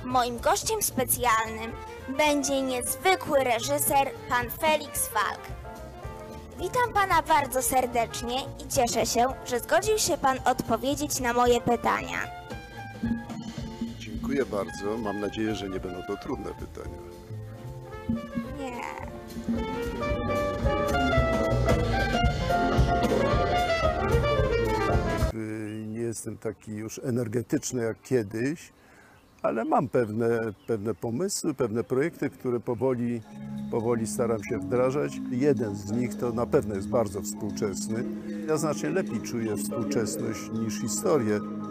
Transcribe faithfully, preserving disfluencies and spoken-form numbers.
Moim gościem specjalnym będzie niezwykły reżyser, pan Felix Falk. Witam pana bardzo serdecznie i cieszę się, że zgodził się pan odpowiedzieć na moje pytania. Dziękuję bardzo. Mam nadzieję, że nie będą to trudne pytania. Nie. Nie jestem taki już energetyczny jak kiedyś, ale mam pewne, pewne pomysły, pewne projekty, które powoli, powoli staram się wdrażać. Jeden z nich to na pewno jest bardzo współczesny. Ja znacznie lepiej czuję współczesność niż historię.